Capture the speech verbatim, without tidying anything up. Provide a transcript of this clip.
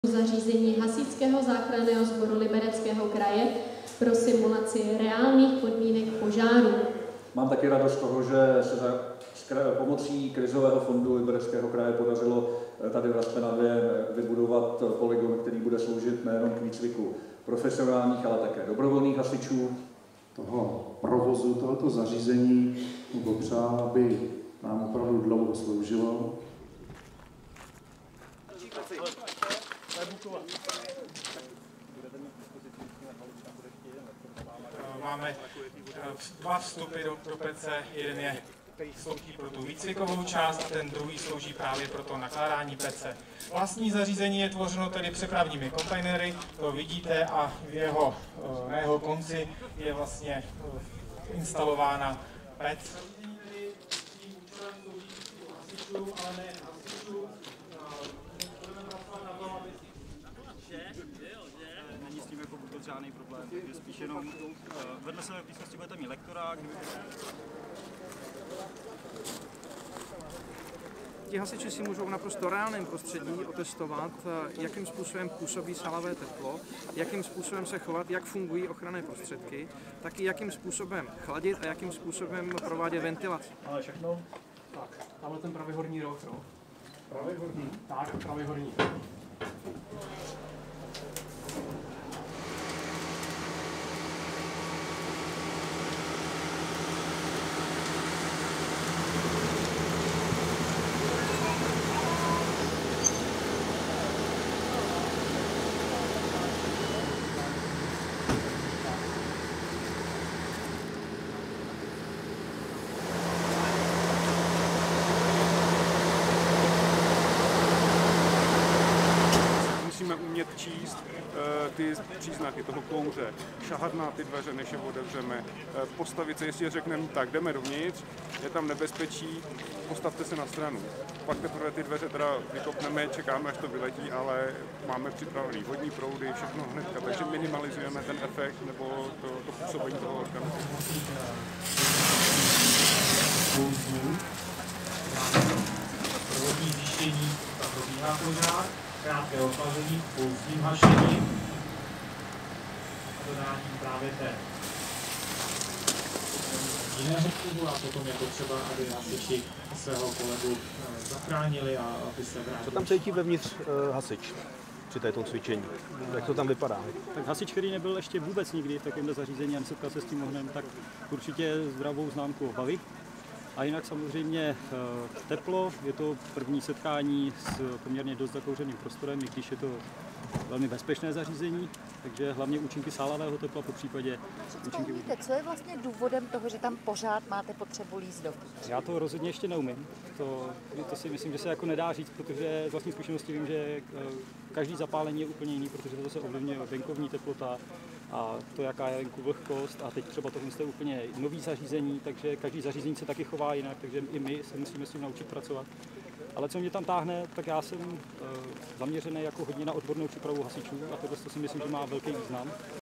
Zařízení Hasičského záchranného sboru Libereckého kraje pro simulaci reálných podmínek požáru. Mám taky radost z toho, že se za pomocí krizového fondu Libereckého kraje podařilo tady v Raspenavě vybudovat polygon, který bude sloužit nejen k výcviku profesionálních, ale také dobrovolných hasičů. Toho provozu tohoto zařízení dopřál, aby nám opravdu dlouho sloužilo. Máme dva vstupy do, do pece, jeden je, který slouží pro tu výcvikovou část a ten druhý slouží právě pro to nakládání pece. Vlastní zařízení je tvořeno tedy přepravními kontejnery, to vidíte, a v jeho, na jeho konci je vlastně instalována pec. Ale ne hasičů, není s tím jako vůbec žádný problém, takže spíš jenom vedle sebe v blízkosti budete mít lektora, kdyby... Ti hasiči si můžou v naprosto reálném prostředí otestovat, jakým způsobem působí sálavé teplo, jakým způsobem se chovat, jak fungují ochranné prostředky, taky jakým způsobem chladit a jakým způsobem provádět ventilaci. Ale všechno? Tak, tamhle ten pravý horní roh, no. Pravý horní? Tak, pravý horní. Musíme umět číst uh, ty příznaky toho kouře, šahat na ty dveře, než je otevřeme, uh, postavit se, jestli řekneme, tak jdeme dovnitř, je tam nebezpečí, postavte se na stranu. Pak teprve ty dveře teda vykopneme, čekáme, až to vyletí, ale máme připravený vodní proudy, všechno hnedka, takže minimalizujeme ten efekt nebo to, to působení toho organismu. Provodní zjištění, tam probíhá požár, krátké ochlazení, pozdním hašením a dodáním právě té jiného klubu a potom je potřeba, aby hasiči svého kolegu zachránili a aby se vrátili. Co tam cítí vevnitř uh, hasič při této cvičení? Jak to tam vypadá? Tak hasič, který nebyl ještě vůbec nikdy v takovémhle zařízení a nesetkal se s tím ohněm, tak určitě zdravou známku obavy. A jinak samozřejmě teplo, je to první setkání s poměrně dost zakouřeným prostorem, i když je to velmi bezpečné zařízení, takže hlavně účinky sálavého tepla, po případě účinky... Víte, co je vlastně důvodem toho, že tam pořád máte potřebu líst dovnitř? Já to rozhodně ještě neumím. To, to si myslím, že se jako nedá říct, protože z vlastní zkušenosti vím, že každý zapálení je úplně jiný, protože to se ovlivňuje venkovní teplota a to, jaká je venku vlhkost, a teď třeba tohle je úplně nový zařízení, takže každý zařízení se taky chová jinak, takže i my se musíme s tím naučit pracovat. Ale co mě tam táhne, tak já jsem zaměřený jako hodně na odbornou přípravu hasičů a tohle si myslím, že má velký význam.